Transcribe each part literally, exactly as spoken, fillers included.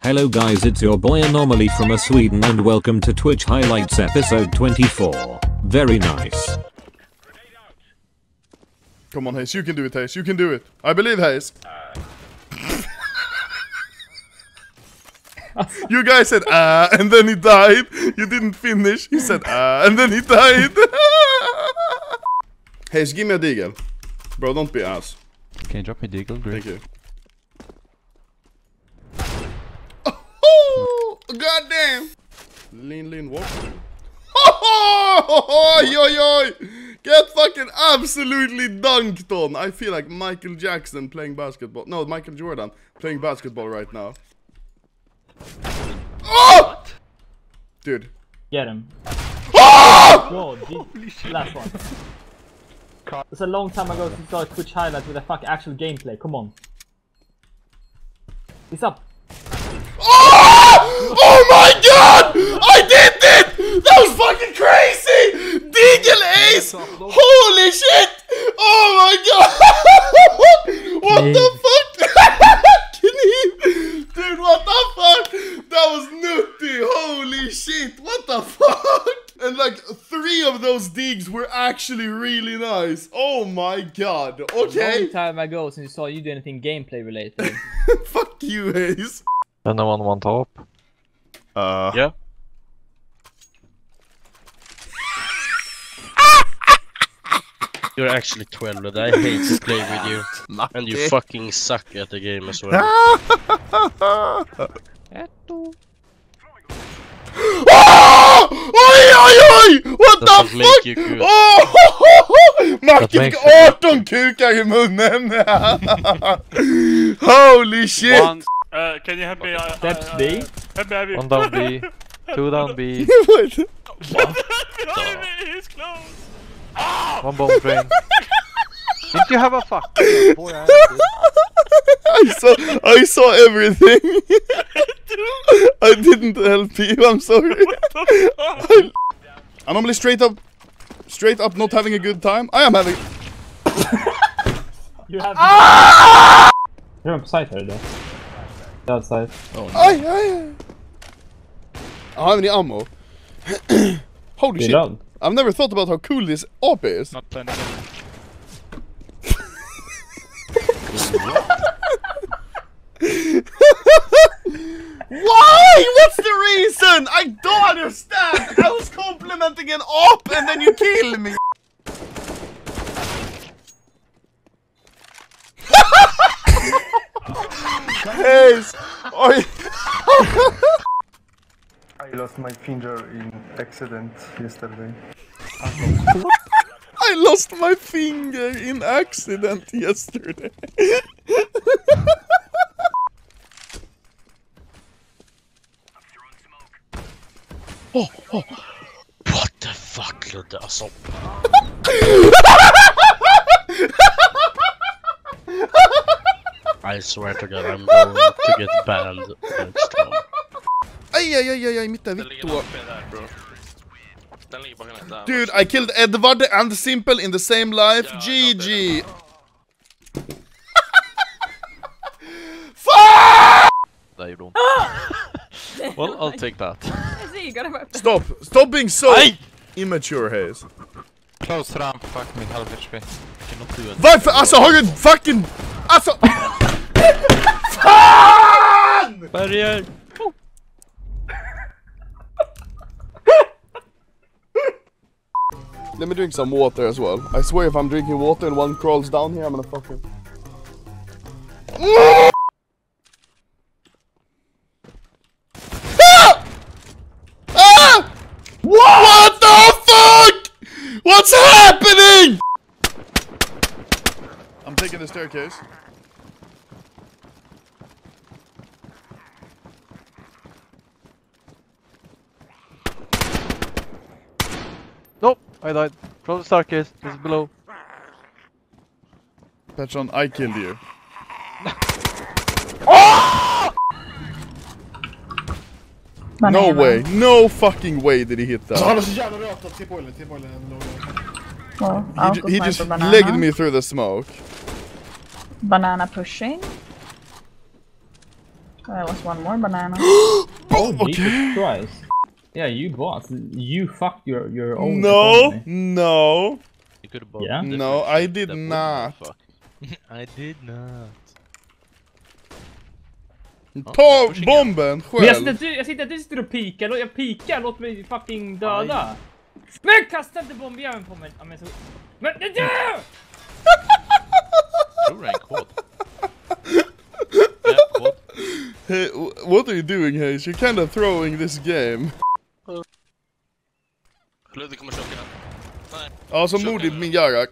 Hello guys, it's your boy Anomaly from Sweden and welcome to Twitch Highlights episode twenty-four. Very nice. Come on Hayes, you can do it Hayes, you can do it. I believe Hayes. You guys said ah, and then he died. You didn't finish. He said ah, and then he died. Hayes, give me a deagle. Bro, don't be ass. Can you drop me deagle? Great. Thank you. Oh, goddamn! Lean, lean, walk. Oi, oi, oi! Get fucking absolutely dunked on. I feel like Michael Jackson playing basketball. No, Michael Jordan playing basketball right now. Oh! What? Dude. Get him. Oh! God, last one. It's a long time ago since I saw a Twitch highlight with a fucking actual gameplay. Come on. He's up. Oh! Oh my god! I did it! That was fucking crazy! Deagle Ace! Holy shit! Oh my god! What the fuck? Can he? Dude, what the fuck? That was nutty! Holy shit! What the fuck? And like three of those digs were actually really nice. Oh my god. Okay. Long time ago since I saw you do anything gameplay related. Fuck you, Ace. Anyone want top? Uh. Yeah. You're actually twelve and I hate to play with you. And you fucking suck at the game as well. Oh! Oj, oj, oj! What the fuck? Oh! Macke fick arton kukar i munnen! Holy shit! One, uh, can you help me? Uh, Steps uh, B. Help me, help me. One down B. Two down B. What? Behind me, he's close! Oh! One bomb train. Didn't you have a fucking boy? I, I saw, I saw everything. I didn't help you. I'm sorry. I, Anomaly straight up, straight up, not having a good time. I am having. You have. Ah! You're on side here, though. Outside. Oh, no. Aj, aj. I have any ammo. Holy shit! Long. I've never thought about how cool this A P is. Not plenty. Why? What's the reason? I don't understand. I was complimenting an A P and then you kill me. Yes. I lost my finger in accident yesterday. I lost my finger in accident yesterday. Oh, oh. What the fuck, Ludde? Alltså. I swear to God, I'm going to get banned next time. Aj, aj, aj, aj, aj, mitt där, Den ligger uppe där, bro. Den ligger bakom där. Dude, I killed Edward and Simple in the same life. Ja, G G. Där gjorde hon. Well, I'll take that. Stop! Stop being so Aj! immature, Hayes. Close ramp, fuck me, halv H P. Varför? Alltså har du fucking... Alltså... Fan! Barrier! Let me drink some water as well. I swear if I'm drinking water and one crawls down here, I'm gonna fucking... Ah! Ah! What the fuck? What's happening? I'm taking the staircase. Nope, I died. From the staircase, it's below. Petron, I killed you. No way, no fucking way did he hit that. Well, He, I'll ju go he find just the banana. legged me through the smoke. Banana pushing. There was one more banana. Oh, Oh, okay. Jesus Christ. Yeah, you boss. You fucked your, your own No, economy. no, You could have bought Yeah? different no, I shit did that would not. fuck. I did not. Ta bomben Men jag själv. sitter, jag sitter, du sitter och pikar, och jag pikar, låt mig fucking döda. Men kasta inte bombjäveln på mig. Ja, men så... Men det dör! Tror det är en kod. Ja, kod. Hey, what are you doing, Hayes? You're kind of throwing this game. Ludvig kommer chocka. Nej. Alltså modigt min Jarak.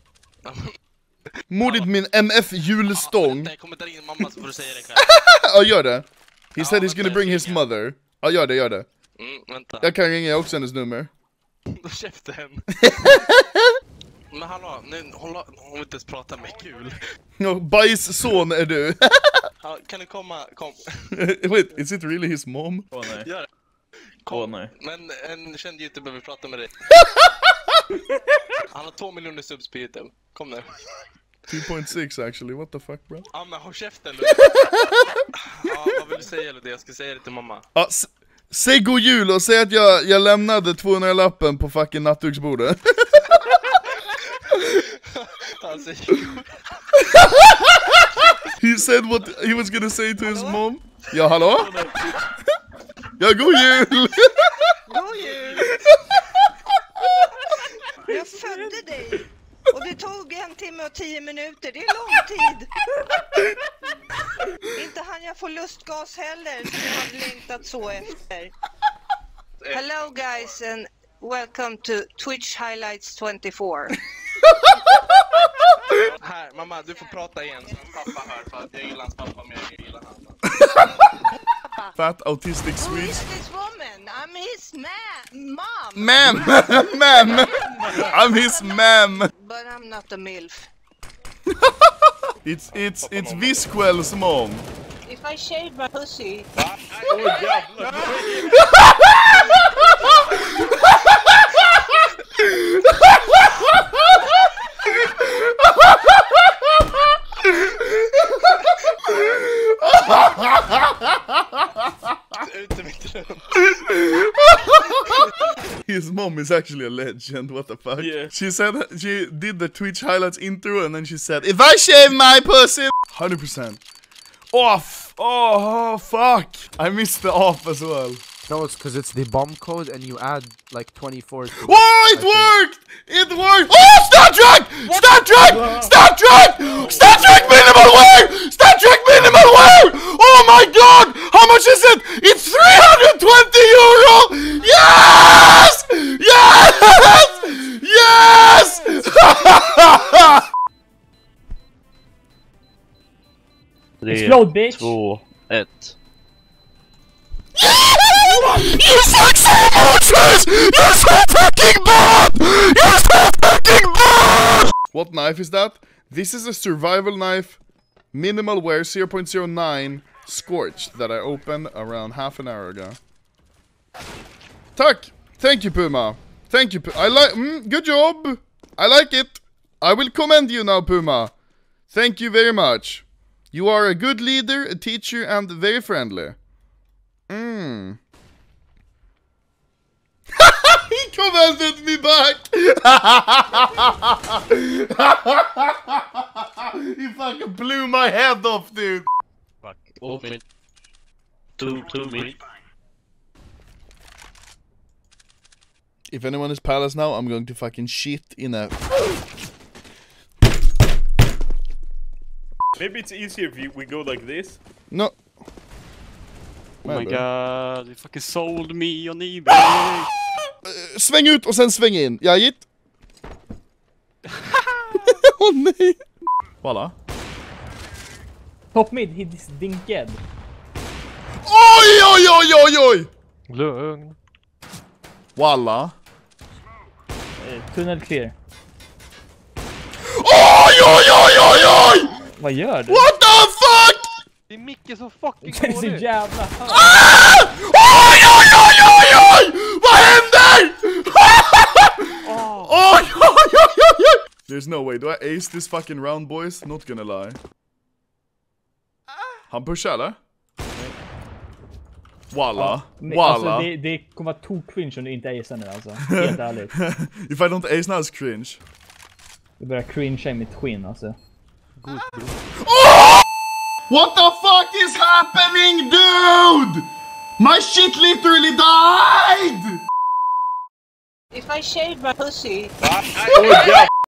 Modigt min M F-hjulstång. Nej, kommer där in mamma så får du säga det själv. Ja, gör det. He Ja, said he's vänta, gonna jag bring ska his ringa. mother. Ja, gör det, gör det. Mm, vänta. Jag kan ringa också hennes nummer. Då käften. Men hallå, nu hålla, hon vill inte ens prata med kul. No, bajsson är du. Ja, kan du komma, kom. Wait, is it really his mom? Åh nej. Gör det. Kom. Åh nej. Men en känd youtuber vill prata med dig. Han har två miljoner subs på YouTube. Kom nu. two point six actually, what the fuck bro? Ja, men håll käften Ludvig. Ja, vad vill du säga Ludvig? Jag ska säga det till mamma. Ja, s- säg god jul och säg att jag, jag lämnade tvåhundra-lappen på fucking nattduksbordet. Alltså, He said what he was gonna say to his mom. Ja, hallå? Ja, god jul! God jul! Jag födde dig och det tog en timme och tio minuter. Det är lång tid. Inte hann jag få lustgas heller som jag hade längtat så efter. Hello guys and welcome to Twitch Highlights twenty-four. här, mamma, du får prata igen så pappa hör för att jag gillar hans pappa mer än jag gillar hans. Fat autistic Who is Swede. this woman? I'm his ma- mom. Ma'am! Ma'am! I'm his ma'am! But I'm not a MILF. It's, it's, it's Vizquel's mom. If I shave my pussy... His mom is actually a legend, what the fuck? Yeah. She said, she did the Twitch highlights intro and then she said, if I shave my pussy, one hundred percent. Off! Oh, oh, fuck! I missed the off as well. No, it's because it's the bomb code and you add like twenty-four to Oh, it worked! It worked! Oh, Star Trek! Star Trek! Star Trek! Star Trek minimal wear! Star Trek minimal wear! Oh my god! How much is it? It's three hundred twenty euro! Yes! Yes! Yes! Explode, bitch! Två, ett. You suck so much, Liz! You're so fucking bad! You're so fucking bad! What knife is that? This is a survival knife, minimal wear zero point zero nine, scorched, that I opened around half an hour ago. Tack! Thank you, Puma. Thank you, Puma. I like. Mm, good job. I like it. I will commend you now, Puma. Thank you very much. You are a good leader, a teacher, and very friendly. Mm. He commended me back. He fucking blew my head off, dude. Fuck. Open. Two, two me. If anyone is palace now, I'm going to fucking shit in a... Maybe it's easier if you, we go like this. No. Oh my god, you fucking sold me on eBay. Uh, sväng ut och sen sväng in. Ja, gitt. Åh oh, nej. Voilà. Top mid, he's dinked. Oj, oj, oj, oj, oj. Lugn. Voilà. Eh, tunnel clear. Oj, oj, oj, oj, oj. Vad gör du? What the fuck? Det är Micke så fucking Det är så dålig. jävla... Ah! Oj, oj, oj, oj, oj! Vad händer? Oj, oj, oj, oj, oj! There's no way, do I ace this fucking round, boys? Not gonna lie. Han pushar, eller? Walla. Men, Walla. Alltså, det, det kommer vara tok-cringe om du inte acear nu alltså. Helt ärligt. If I don't ace now it's cringe. Du börjar cringea i mitt skinn alltså. Good, bro. Oh! What the fuck is happening, dude? My shit literally died! If I shave my pussy...